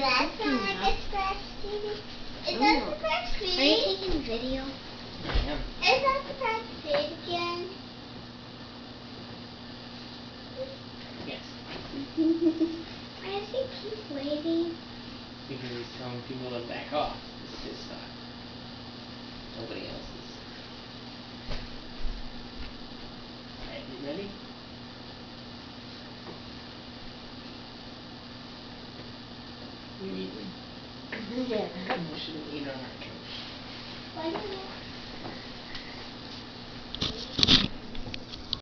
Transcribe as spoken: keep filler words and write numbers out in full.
that sound like a scratch T V? Is that the correct speed? Are you taking video? I am. Is that the correct speed again? Yes. Why does he keep waiting? Because he's telling people to back off. This is his style. Nobody else's. Alright, you ready? You eating? Yeah. We shouldn't eat on our couch. Why do you